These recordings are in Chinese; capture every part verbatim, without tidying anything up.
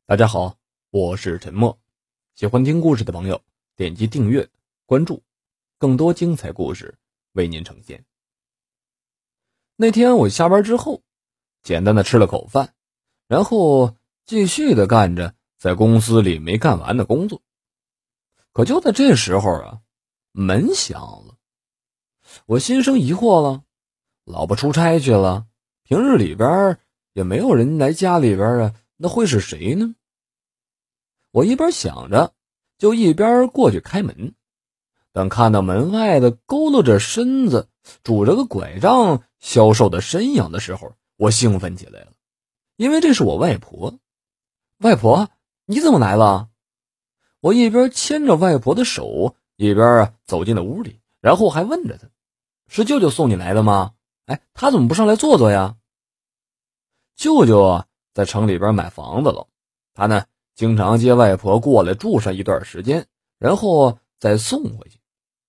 大家好，我是陈默。喜欢听故事的朋友，点击订阅关注，更多精彩故事为您呈现。那天我下班之后简单的吃了口饭，然后继续的干着在公司里没干完的工作。可就在这时候啊，门响了。我心生疑惑了，老婆出差去了，平日里边也没有人来家里边啊，那会是谁呢？我一边想着，就一边过去开门。等看到门外的佝偻着身子拄着个拐杖消瘦的身影的时候，我兴奋起来了，因为这是我外婆。外婆，你怎么来了？我一边牵着外婆的手，一边啊走进了屋里，然后还问着她，是舅舅送你来的吗？哎，他怎么不上来坐坐呀？舅舅啊在城里边买房子了，他呢经常接外婆过来住上一段时间，然后再送回去。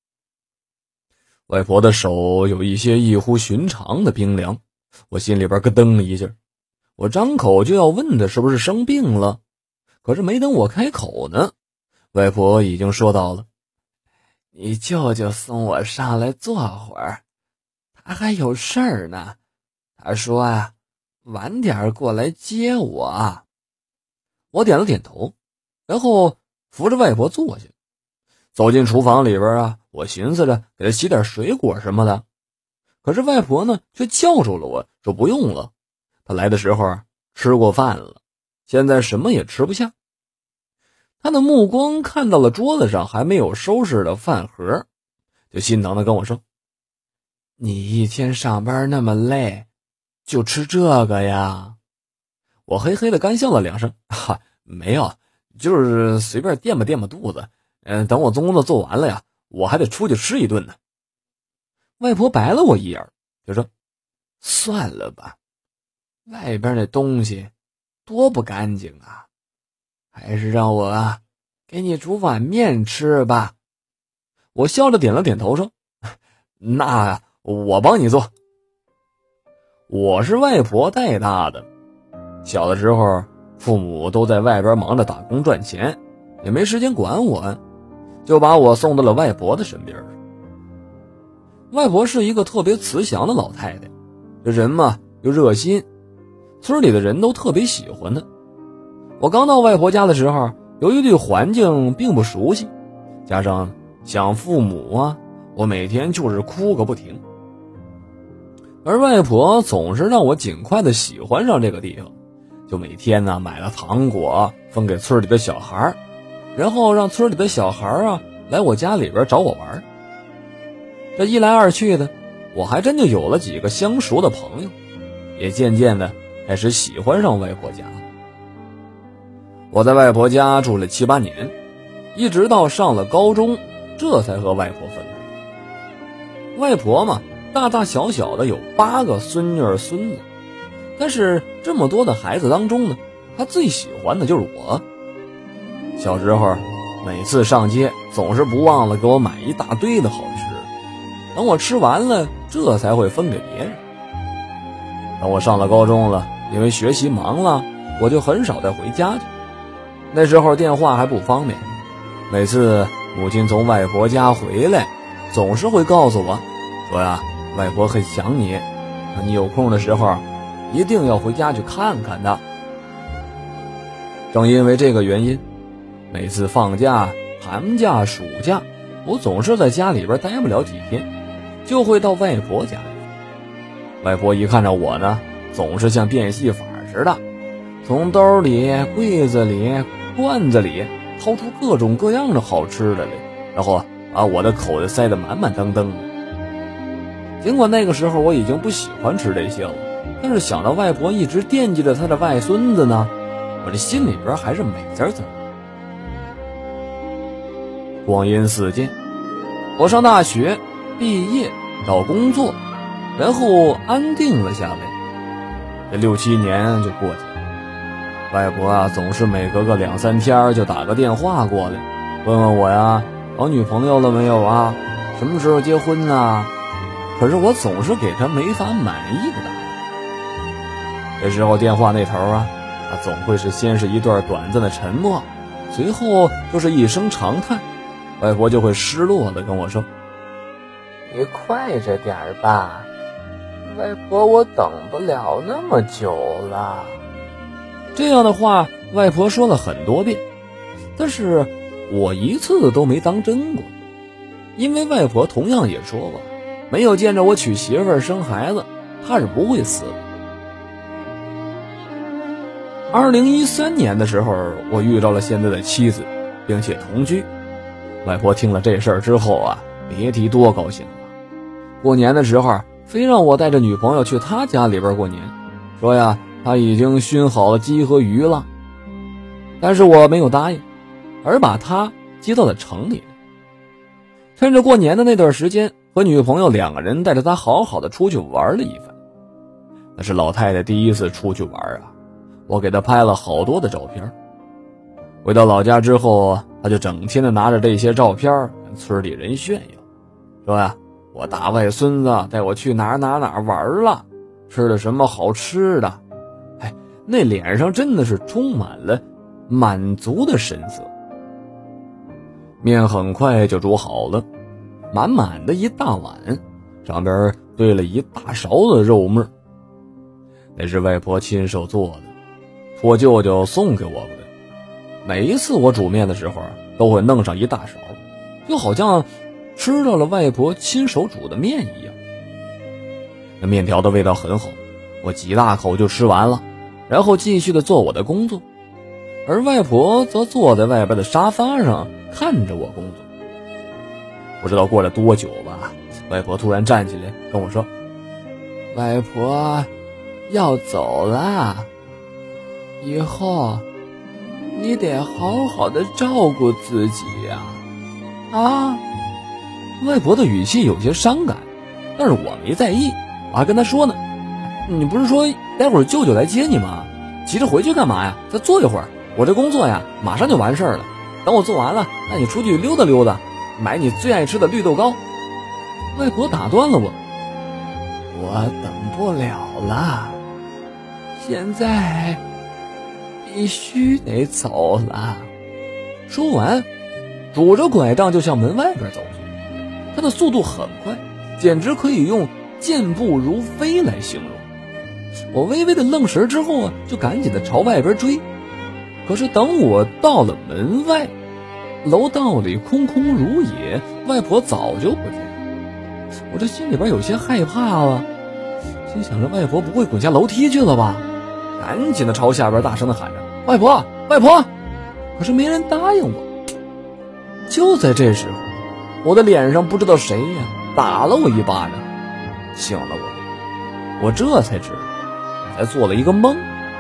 外婆的手有一些异乎寻常的冰凉，我心里边咯噔了一下。我张口就要问她是不是生病了，可是没等我开口呢，外婆已经说到了，你舅舅送我上来坐会儿，他还有事儿呢，他说啊晚点过来接我。我点了点头，然后扶着外婆坐下，走进厨房里边啊，我寻思着给她洗点水果什么的。可是外婆呢却叫住了我，说不用了，她来的时候吃过饭了，现在什么也吃不下。她的目光看到了桌子上还没有收拾的饭盒，就心疼的跟我说，你一天上班那么累，就吃这个呀？我嘿嘿的干笑了两声，哈，没有，就是随便垫吧垫吧肚子。嗯，等我工作做完了呀，我还得出去吃一顿呢。外婆白了我一眼，就说，算了吧，外边那东西多不干净啊，还是让我啊给你煮碗面吃吧。我笑着点了点头说，那我帮你做。我是外婆带大的，小的时候父母都在外边忙着打工赚钱，也没时间管我，就把我送到了外婆的身边。外婆是一个特别慈祥的老太太，这人嘛又热心，村里的人都特别喜欢她。我刚到外婆家的时候，由于对环境并不熟悉，加上想父母啊，我每天就是哭个不停。而外婆总是让我尽快的喜欢上这个地方，就每天呢买了糖果分给村里的小孩，然后让村里的小孩啊来我家里边找我玩。这一来二去的，我还真就有了几个相熟的朋友，也渐渐的开始喜欢上外婆家了。我在外婆家住了七八年，一直到上了高中，这才和外婆分开。外婆嘛，大大小小的有八个孙女儿孙子，但是这么多的孩子当中呢，她最喜欢的就是我。小时候每次上街总是不忘了给我买一大堆的好吃，等我吃完了这才会分给别人。等我上了高中了，因为学习忙了，我就很少再回家去。那时候电话还不方便，每次母亲从外婆家回来，总是会告诉我说呀，外婆很想你，你有空的时候一定要回家去看看的。正因为这个原因，每次放假、寒假、暑假，我总是在家里边待不了几天，就会到外婆家里。外婆一看着我呢，总是像变戏法似的，从兜里、柜子里、罐子里掏出各种各样的好吃的来，然后把我的口袋塞得满满当当的。尽管那个时候我已经不喜欢吃这些了，但是想到外婆一直惦记着她的外孙子呢，我这心里边还是美滋滋。光阴似箭，我上大学毕业找工作，然后安定了下来，这六七年就过去了。外婆啊总是每隔个两三天就打个电话过来，问问我呀找女朋友了没有啊，什么时候结婚啊。可是我总是给她没法满意的答案。这时候电话那头啊啊，总会是先是一段短暂的沉默，随后就是一声长叹，外婆就会失落地跟我说：“ 你快着点吧，外婆，我等不了那么久了。” 这样的话，外婆说了很多遍，但是我一次都没当真过，因为外婆同样也说过，没有见着我娶媳妇儿生孩子，她是不会死的。二零一三年的时候，我遇到了现在的妻子，并且同居。外婆听了这事儿之后啊，别提多高兴了。过年的时候，非让我带着女朋友去她家里边过年，说呀，他已经熏好了鸡和鱼了。但是我没有答应，而把他接到了城里。趁着过年的那段时间，和女朋友两个人带着他好好的出去玩了一番。那是老太太第一次出去玩啊，我给她拍了好多的照片。回到老家之后，她就整天的拿着这些照片跟村里人炫耀，说呀，我大外孙子带我去哪儿哪儿哪儿玩了，吃了什么好吃的。哎，那脸上真的是充满了满足的神色。面很快就煮好了，满满的一大碗，上边堆了一大勺的肉末。那是外婆亲手做的，我舅舅送给我的。每一次我煮面的时候都会弄上一大勺，就好像吃到了外婆亲手煮的面一样。那面条的味道很好，我几大口就吃完了，然后继续的做我的工作。而外婆则坐在外边的沙发上看着我工作。不知道过了多久吧，外婆突然站起来跟我说：“ 外婆要走了，以后你得好好的照顾自己呀。” 啊！外婆的语气有些伤感，但是我没在意，我还跟她说呢：“你不是说待会儿舅舅来接你吗？急着回去干嘛呀？再坐一会儿。我这工作呀，马上就完事儿了。等我做完了，带你出去溜达溜达，买你最爱吃的绿豆糕。”外婆打断了我：“ 我等不了了，现在必须得走了。” 说完，拄着拐杖就向门外边走去。他的速度很快，简直可以用健步如飞来形容。我微微的愣神之后啊，就赶紧的朝外边追。可是等我到了门外，楼道里空空如也，外婆早就不见了。我这心里边有些害怕了，心想着外婆不会滚下楼梯去了吧？赶紧的朝下边大声的喊着：“外婆，外婆！”可是没人答应我。就在这时候，我的脸上不知道谁呀打了我一巴掌，醒了我。我这才知道，我才做了一个梦。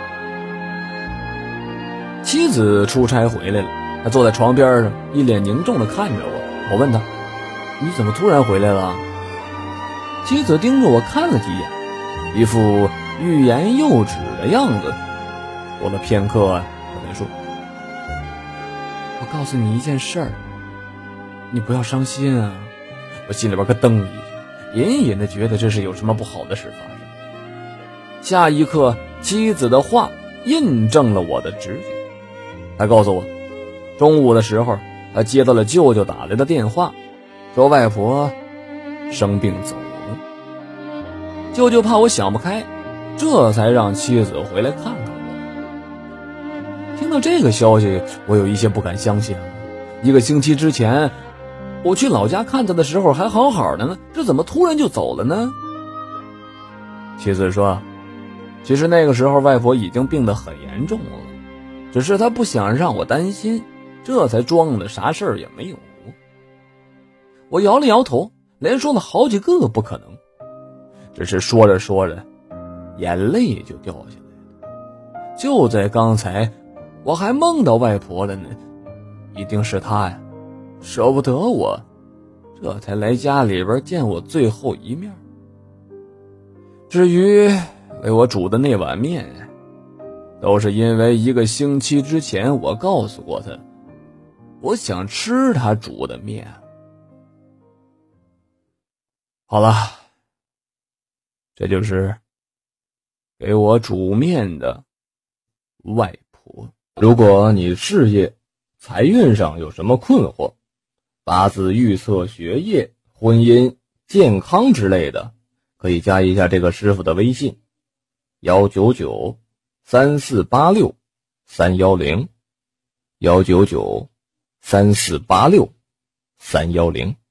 妻子出差回来了，她坐在床边上，一脸凝重地看着我。我问她：“你怎么突然回来了？”妻子盯着我看了几眼，一副欲言又止的样子。过了片刻，她才说：“我告诉你一件事儿，你不要伤心啊。”我心里边咯噔一下，隐隐的觉得这是有什么不好的事发生。下一刻，妻子的话印证了我的直觉。他告诉我，中午的时候，他接到了舅舅打来的电话，说外婆生病走了。舅舅怕我想不开，这才让妻子回来看看我。听到这个消息，我有一些不敢相信。一个星期之前，我去老家看他的时候还好好的呢，这怎么突然就走了呢？妻子说，其实那个时候外婆已经病得很严重了，只是她不想让我担心，这才装的啥事儿也没有。我摇了摇头，连说了好几个不可能，只是说着说着，眼泪就掉下来了。就在刚才，我还梦到外婆了呢，一定是她呀，舍不得我，这才来家里边见我最后一面。至于为我煮的那碗面，都是因为一个星期之前我告诉过他，我想吃他煮的面。好了，这就是给我煮面的外婆。如果你事业、财运上有什么困惑，八字预测、学业、婚姻、健康之类的，可以加一下这个师傅的微信：幺九九三四八六三幺零，幺九九三四八六三幺零。